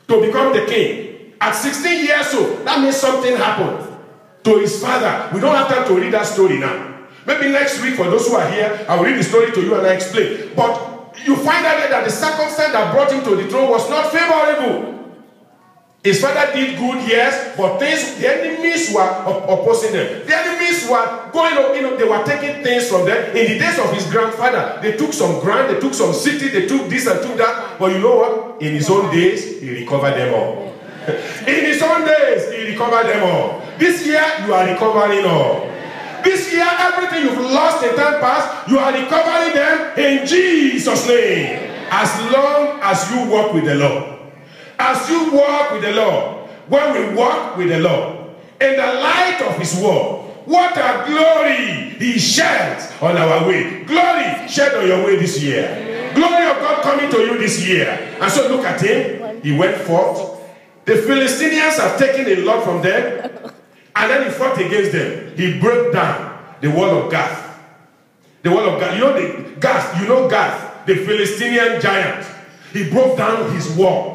to become the king. At 16 years old, that means something happened to his father. We don't have time to read that story now. Maybe next week, for those who are here, I will read the story to you and I explain. But you find out that the circumstance that brought him to the throne was not favorable. His father did good, yes, but the enemies were opposing them. The enemies were going up, they were taking things from them. In the days of his grandfather, they took some ground, they took some city, they took this and took that. But you know what? In his own days, he recovered them all. In his own days, he recovered them all. This year, you are recovering all. This year, everything you've lost in time past, you are recovering them in Jesus' name. As long as you walk with the Lord. As you walk with the Lord, when we walk with the Lord, in the light of his word, what a glory he sheds on our way. Glory shed on your way this year. Glory of God coming to you this year. And so look at him. He went forth. The Philistines have taken a lot from them. And then he fought against them. He broke down the wall of Gath. The wall of Gath. You know Gath, the Philistine giant. He broke down his wall.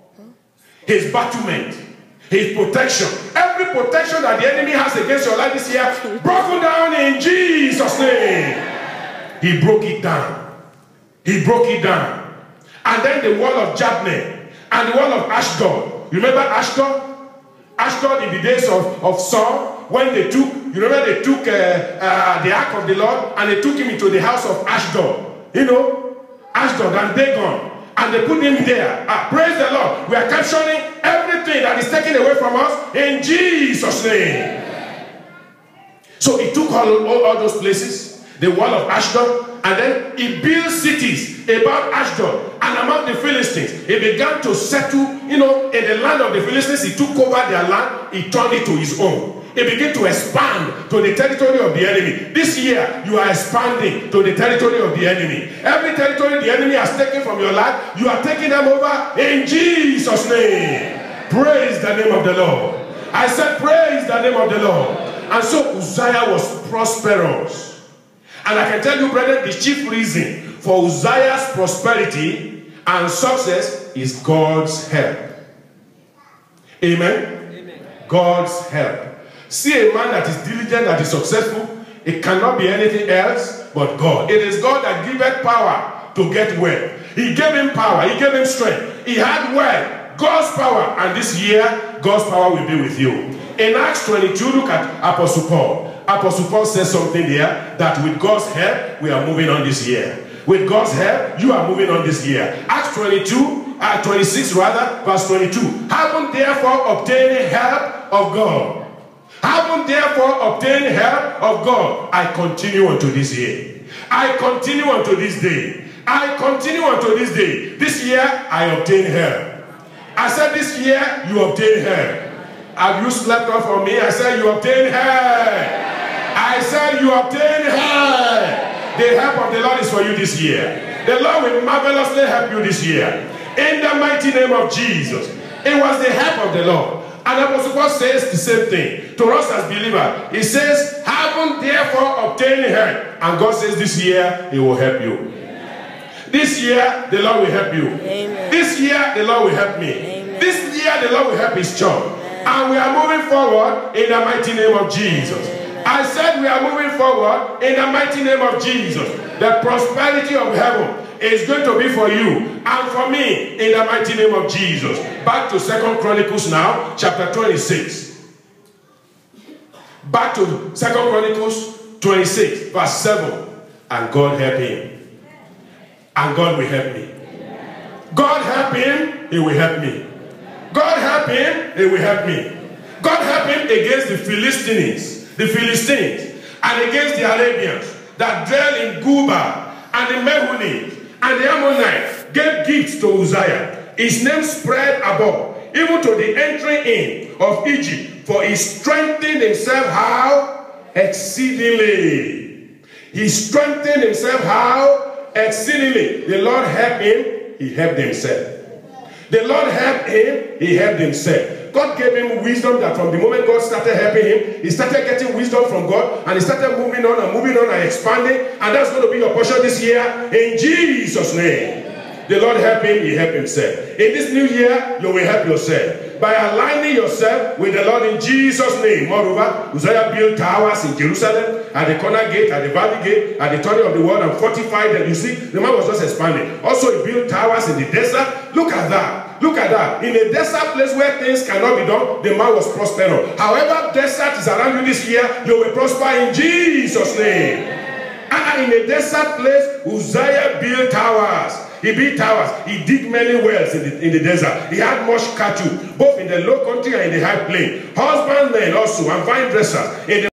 His battlement, his protection, every protection that the enemy has against your life this year, broken down in Jesus' name. He broke it down. He broke it down. And then the wall of Jabneh and the wall of Ashdod. You remember Ashdod? Ashdod in the days of Saul, when they took, you remember they took the ark of the Lord and they took him into the house of Ashdod. You know, Ashdod and Dagon. And they put him there. Praise the Lord. We are capturing everything that is taken away from us in Jesus' name. So he took all those places, the wall of Ashdod, and then he built cities about Ashdod and among the Philistines. He began to settle, in the land of the Philistines. He took over their land. He turned it to his own. He began to expand to the territory of the enemy. This year, you are expanding to the territory of the enemy. Every territory the enemy has taken from your life, you are taking them over in Jesus' name. Praise the name of the Lord. I said, praise the name of the Lord. And so Uzziah was prosperous. And I can tell you, brethren, the chief reason for Uzziah's prosperity and success is God's help. Amen? Amen. God's help. See a man that is diligent, that is successful, it cannot be anything else but God. It is God that giveth power to get wealth. He gave him power. He gave him strength. He had wealth. God's power. And this year, God's power will be with you. In Acts 22, look at Apostle Paul. Apostle Paul says something there that with God's help, we are moving on this year. With God's help, you are moving on this year. Acts 26 rather, verse 22. Having therefore obtained help of God. Having therefore obtained help of God, I continue unto this year. I continue unto this day. I continue unto this day. This year, I obtain help. I said this year, you obtain help. Have you slept off on me? I said you obtain help. I said you obtain help. The help of the Lord is for you this year. The Lord will marvelously help you this year. In the mighty name of Jesus. It was the help of the Lord. And Apostle Paul says the same thing to us as believers. He says, having therefore obtained help. And God says this year, he will help you. Amen. This year, the Lord will help you. Amen. This year, the Lord will help me. Amen. This year, the Lord will help his church. Amen. And we are moving forward in the mighty name of Jesus. Amen. I said we are moving forward in the mighty name of Jesus. The prosperity of heaven is going to be for you and for me in the mighty name of Jesus. Back to 2 Chronicles now, chapter 26. Back to 2 Chronicles 26, verse 7. And God help him. And God will help me. God help him, he will help me. God help him, he will help me. God help him against the Philistines, and against the Arabians that dwell in Guba, and the Mehunites, and the Ammonites gave gifts to Uzziah. His name spread abroad, even to the entering in of Egypt, for he strengthened himself how? Exceedingly. He strengthened himself how? Exceedingly. The Lord helped him, he helped himself. The Lord helped him, he helped himself. God gave him wisdom that from the moment God started helping him, he started getting wisdom from God, and he started moving on and expanding, and that's going to be your portion this year in Jesus' name. The Lord help him, he help himself. In this new year, you will help yourself by aligning yourself with the Lord in Jesus' name. Moreover, Uzziah built towers in Jerusalem, at the corner gate, at the valley gate, at the turning of the world, and fortified them. You see, the man was just expanding. Also, he built towers in the desert. Look at that. Look at that. In a desert place where things cannot be done, the man was prospering. However, desert is around you this year, you will prosper in Jesus' name. And in a desert place, Uzziah built towers. He built towers. He dig many wells in the desert. He had much cattle, both in the low country and in the high plain. Husbandmen also, and vine dressers. In the